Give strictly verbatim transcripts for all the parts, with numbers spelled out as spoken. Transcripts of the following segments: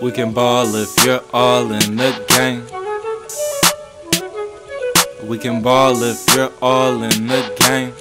We can ball if you're all in the game. We can ball if you're all in the game.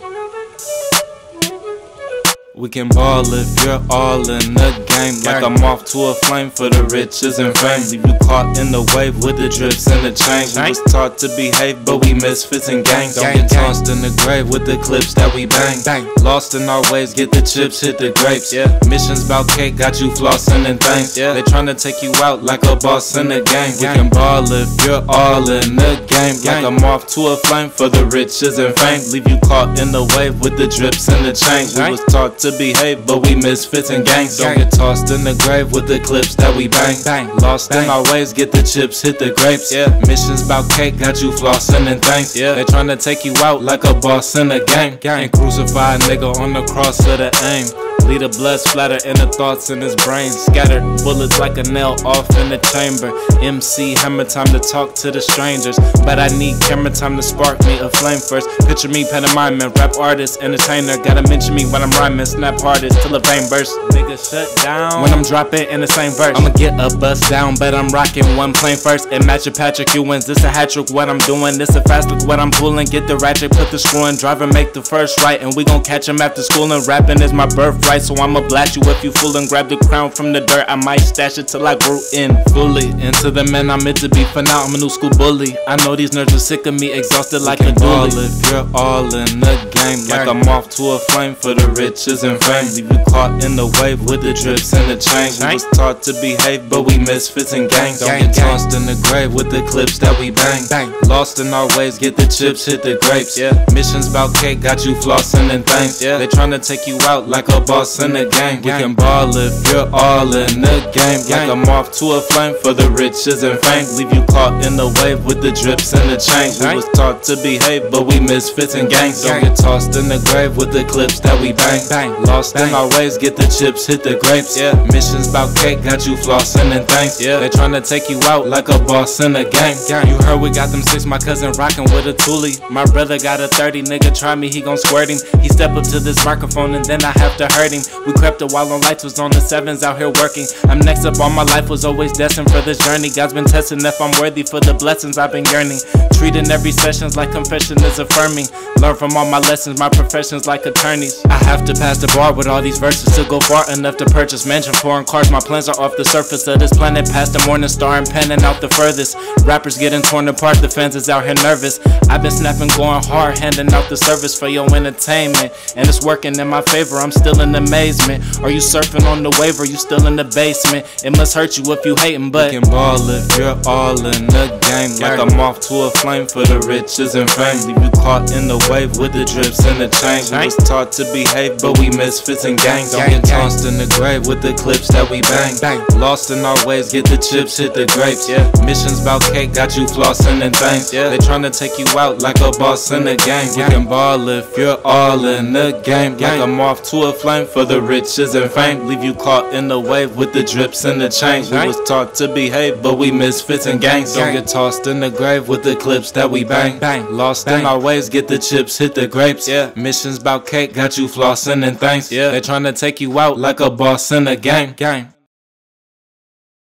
We can ball if you're all in the game. Like I'm off to a flame for the riches and fame. Leave you caught in the wave with the drips and the chain. We was taught to behave, but we misfits and gangs. Don't get tossed in the grave with the clips that we bang. Lost in our ways, get the chips, hit the grapes. Yeah. Missions bout cake, got you flossing and things. Yeah. They tryna take you out like a boss in the game. We can ball if you're all in the game. Like I'm off to a flame for the riches and fame. Leave you caught in the wave with the drips and the chain. We was taught to behave, but we misfits and gangs. Don't get tossed in the grave with the clips that we bang. bang. Lost bang. in our ways, get the chips, hit the grapes. Yeah. Missions bout cake, got you flossing and things. Yeah. They tryna take you out like a boss in the game. Gang. And crucify a nigga on the cross of the aim. Leave the blood splatter and the thoughts in his brain. Scattered bullets like a nail off in the chamber. M C hammer time to talk to the strangers, but I need camera time to spark me a flame first. Picture me pantomiming, rap artist, entertainer. Gotta mention me when I'm rhyming, snap hardest till a vein burst. Nigga shut down when I'm dropping in the same verse. I'ma get a bust down, but I'm rocking one plane first. And match a Patrick Ewins, this a hat trick what I'm doing. This a fast look what I'm pulling. Get the ratchet, put the screw in. Driver make the first right, and we gon' catch him after school. And rapping is my birthright, so I'ma blast you if you fool and grab the crown from the dirt. I might stash it till I grew in fully into the man I'm meant to be. For now I'm a new school bully. I know these nerds are sick of me, exhausted like a dually. If you're all in the game, like I'm off to a flame for the riches and fame. Leave you caught in the wave with the drips and the chain. We was taught to behave, but we misfits and gangs. Don't get tossed in the grave with the clips that we bang. Lost in our ways, get the chips, hit the grapes. Yeah. Missions bout cake, got you flossing and things. Yeah. They tryna take you out like a boss in the game. We can ball if you're all in the game. Like I'm off to a flame for the riches and fame. Leave you caught in the wave with the drips and the chain. We was taught to behave, but we misfits and gangs. Don't get tossed in the grave with the clips that we bang. Lost in our ways, get the chips, hit the grapes. Yeah. Missions bout cake, got you flossing and things. Yeah. They tryna take you out like a boss in the game. You heard we got them six, my cousin rockin' with a toolie. My brother got a thirty, nigga try me, he gon' squirt him. He step up to this microphone and then I have to hurt him. We crept a while on lights, was on the sevens out here working. I'm next up, all my life was always destined for this journey. God's been testing if I'm worthy for the blessings I've been yearning. Treating every sessions like confession is affirming. Learn from all my lessons, my professions like attorneys. I have to pass the bar with all these verses to go far enough to purchase mansion, foreign cars. My plans are off the surface of this planet, past the morning star and panning out the furthest. Rappers getting torn apart, the fans is out here nervous. I've been snapping, going hard, handing out the service for your entertainment, and it's working in my favor. I'm still in amazement. Are you surfing on the wave or you still in the basement? It must hurt you if you hating, but we can ball if you're all in the game. Like I'm off to a flame for the riches and fame. Leave you caught in the wave with the drips and the chain. We was taught to behave, but we misfits and gangs. Don't get tossed in the grave with the clips that we bang. Lost in our ways, get the chips, hit the grapes. Yeah. Missions bout cake, got you flossing and things. Yeah. They tryna take you out like a boss in the game. We can ball if you're all in the game. Like I'm off to a flame for the riches and fame. Leave you caught in the wave with the drips and the chain. We was taught to behave, but we misfits and gangs. Don't get tossed in the grave with the clips that we bang. Lost in our ways, get the chips, hit the grapes. Yeah. Missions bout cake, got you flossing and things. Yeah. They tryna take you out like a boss in the game. Gang.